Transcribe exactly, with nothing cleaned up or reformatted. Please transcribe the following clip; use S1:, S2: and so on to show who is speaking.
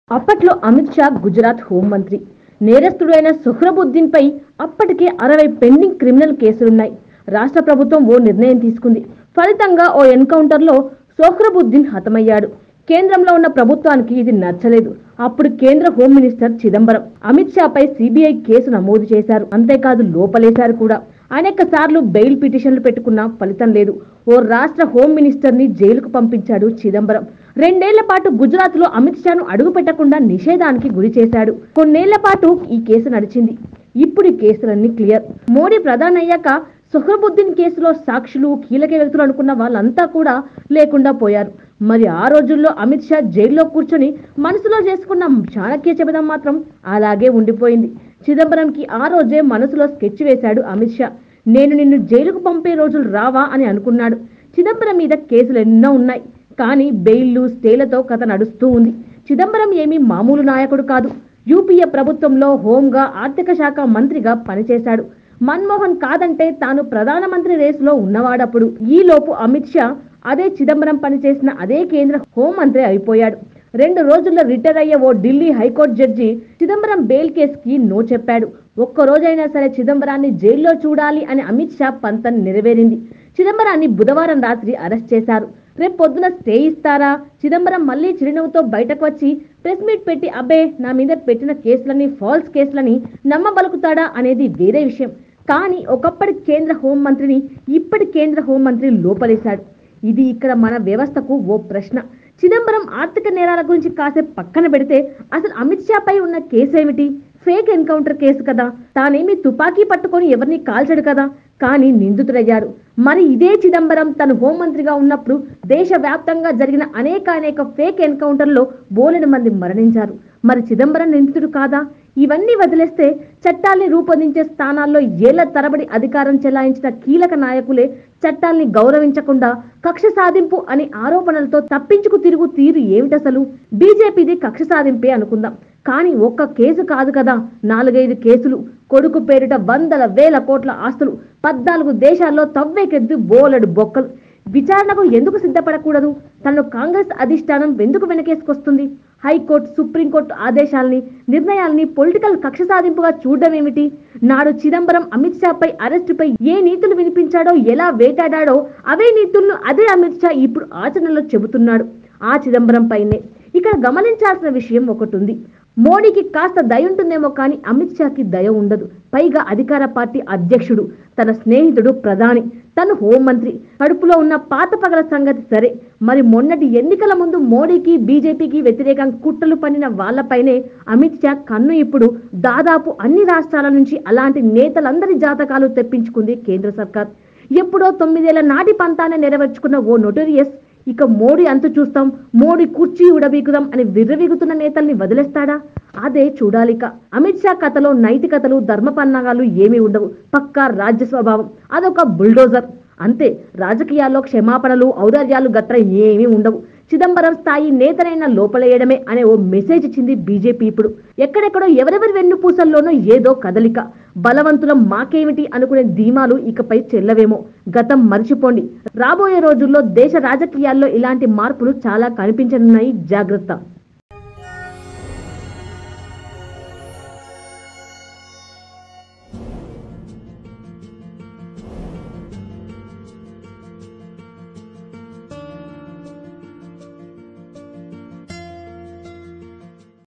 S1: అప్పట్లో అమిత్ షా గుజరాత్ హోంమంత్రి. నేరస్తుడైన సొహ్రబుద్దీన్ పై అప్పటికే అరవై పెండింగ్ క్రిమినల్ కేసులున్నాయి. రాష్ట్ర ప్రభుత్వం ఓ నిర్ణయం తీసుకుంది. ఫలితంగా ఓ ఎన్కౌంటర్ లో సొహ్రబుద్దీన్ హతమయ్యాడు. కేంద్రంలో ఉన్న ప్రభుత్వానికి ఇది నచ్చలేదు. అప్పుడు కేంద్ర హోం మినిస్టర్ చిదంబరం అమిత్ షా పై సిబిఐ కేసు నమోదు చేశారు. అంతేకాదు లోపలేశారు కూడా. అనేక సార్లు బెయిల్ పిటిషన్లు పెట్టుకున్నా ఫలితం లేదు. ఓ రాష్ట్ర హోం మినిస్టర్ ని జైలుకు పంపించాడు చిదంబరం. రెండేళ్ల పాటు గుజరాత్ లో అమిత్ షాను అడుగు పెట్టకుండా నిషేధానికి గురి చేశాడు. కొన్నేళ్ల పాటు ఈ కేసు నడిచింది. ఇప్పుడు ఈ కేసులన్నీ క్లియర్. మోడీ ప్రధాని అయ్యాక సొహ్రబుద్దీన్ కేసులో సాక్షులు, కీలక వ్యక్తులు అనుకున్న వాళ్ళంతా కూడా లేకుండా పోయారు. మరి ఆ రోజుల్లో అమిత్ షా జైల్లో కూర్చొని మనసులో చేసుకున్న చాణక్య శపథం మాత్రం అలాగే ఉండిపోయింది. చిదంబరంకి ఆ రోజే మనసులో స్కెచ్ వేశాడు అమిత్ షా. నేను నిన్ను జైలుకు పంపే రోజులు రావా అని అనుకున్నాడు. చిదంబరం మీద కేసులు ఎన్నో ఉన్నాయి. కానీ బెయిల్లు, స్టేలతో కథ నడుస్తూ ఉంది. చిదంబరం ఏమీ మామూలు నాయకుడు కాదు. యూపీఏ ప్రభుత్వంలో హోంగా, ఆర్థిక శాఖ మంత్రిగా పనిచేశాడు. మన్మోహన్ కాదంటే తాను ప్రధానమంత్రి రేసులో ఉన్నవాడప్పుడు. ఈ లోపు అమిత్ షా అదే చిదంబరం పనిచేసిన అదే కేంద్ర హోంమంత్రి అయిపోయాడు. రెండు రోజుల్లో రిటైర్ అయ్యే ఓ Delhi high court judge Chidambaram bail కేసుకి నో చెప్పాడు. ఒక్క రోజైనా సరే చిదంబరాన్ని జైల్లో చూడాలి అని అమిత్ షా పంతం నెరవేరింది. చిదంబరాన్ని బుధవారం రాత్రి అరెస్ట్ చేశారు. రేపు పొద్దున స్టే ఇస్తారా? చిదంబరం మళ్లీ చిరునవ్వుతో బయటకు వచ్చి ప్రెస్ మీట్ పెట్టి అబ్బే నా మీద పెట్టిన కేసులని ఫాల్స్ కేసులని నమ్మబలుకుతాడా అనేది వేరే విషయం. కానీ ఒకప్పటి కేంద్ర హోంమంత్రిని ఇప్పటి కేంద్ర హోంమంత్రి లోపలేశాడు. ఇది ఇక్కడ మన వ్యవస్థకు ఓ ప్రశ్న. చిదంబరం ఆర్థిక నేరాల గురించి కాసేపు పక్కన పెడితే అసలు అమిత్ షా పై ఉన్న కేసు ఏమిటి? ఫేక్ ఎన్కౌంటర్ కేసు కదా. తానేమి తుపాకీ పట్టుకొని ఎవరిని కాల్చడు కదా. కానీ నిందితుడయ్యారు. మరి ఇదే చిదంబరం తను హోంమంత్రిగా ఉన్నప్పుడు దేశవ్యాప్తంగా జరిగిన అనేక అనేక ఫేక్ ఎన్కౌంటర్లో బోలెడు మంది మరణించారు. మరి చిదంబరం నిందితుడు కాదా? ఇవన్నీ వదిలేస్తే చట్టాల్ని రూపొందించే స్థానాల్లో ఏళ్ల తరబడి అధికారం చెలాయించిన కీలక నాయకులే చట్టాల్ని గౌరవించకుండా కక్ష సాధింపు అనే ఆరోపణలతో తప్పించుకు తిరుగు తీరు ఏమిటసలు? బీజేపీది కక్ష సాధింపే అనుకుందాం. కానీ ఒక్క కేసు కాదు కదా, నాలుగైదు కేసులు. కొడుకు పేరిట వందల వేల కోట్ల ఆస్తులు, పద్నాలుగు దేశాల్లో తవ్వేకెద్దు బోలెడు బొక్కలు. విచారణకు ఎందుకు సిద్ధపడకూడదు? తనను కాంగ్రెస్ అధిష్టానం ఎందుకు వెనకేసుకొస్తుంది? హైకోర్టు, సుప్రీంకోర్టు ఆదేశాలని, నిర్ణయాల్ని పొలిటికల్ కక్ష సాధింపుగా చూడడం ఏమిటి? నాడు చిదంబరం అమిత్ షా పై అరెస్టుపై ఏ నీతులు వినిపించాడో, ఎలా వేటాడాడో అవే నీతులను అదే అమిత్ షా ఇప్పుడు ఆచరణలో చెబుతున్నాడు. ఆ చిదంబరం పైనే. ఇక్కడ గమనించాల్సిన విషయం ఒకటి ఉంది. మోడీకి కాస్త దయ ఉంటుందేమో కానీ అమిత్ షాకి దయ ఉండదు. పైగా అధికార పార్టీ అధ్యక్షుడు, తన స్నేహితుడు ప్రధాని, తను హోంమంత్రి. కడుపులో ఉన్న పాత పగల సంగతి సరే, మరి మొన్నటి ఎన్నికల ముందు మోడీకి, బీజేపీకి వ్యతిరేకంగా కుట్రలు పన్నిన వాళ్లపైనే అమిత్ షా కన్ను. ఇప్పుడు దాదాపు అన్ని రాష్ట్రాల నుంచి అలాంటి నేతలందరి జాతకాలు తెప్పించుకుంది కేంద్ర సర్కార్. ఎప్పుడో తొమ్మిదేళ్ల నాటి పంతాన్ని నెరవేర్చుకున్న ఓ నోటోరియస్ ఇక మోడీ అంతు చూస్తాం, మోడీ కుర్చీ ఉడబీకుదాం అని విర్రవీగుతున్న నేతల్ని వదిలేస్తాడా? అదే చూడాలిక. అమిత్ షా కథలో నైతికతలు, ధర్మపన్నాగాలు ఏమీ ఉండవు. పక్కా రాజ్య స్వభావం. అదొక బుల్డోజర్ అంతే. రాజకీయాల్లో క్షమాపణలు, ఔదార్యాలు గట్ర ఏమీ ఉండవు. చిదంబరం స్థాయి నేతనైనా లోపలేయడమే అనే ఓ మెసేజ్ ఇచ్చింది బీజేపీ. ఇప్పుడు ఎక్కడెక్కడో ఎవరెవరి వెన్నుపూసల్లోనో ఏదో కదలిక. బలవంతులం మాకేమిటి అనుకునే ధీమాలు ఇకపై చెల్లవేమో. గతం మర్చిపోండి. రాబోయే రోజుల్లో దేశ రాజకీయాల్లో ఇలాంటి మార్పులు చాలా కనిపించనున్నాయి. జాగ్రత్త.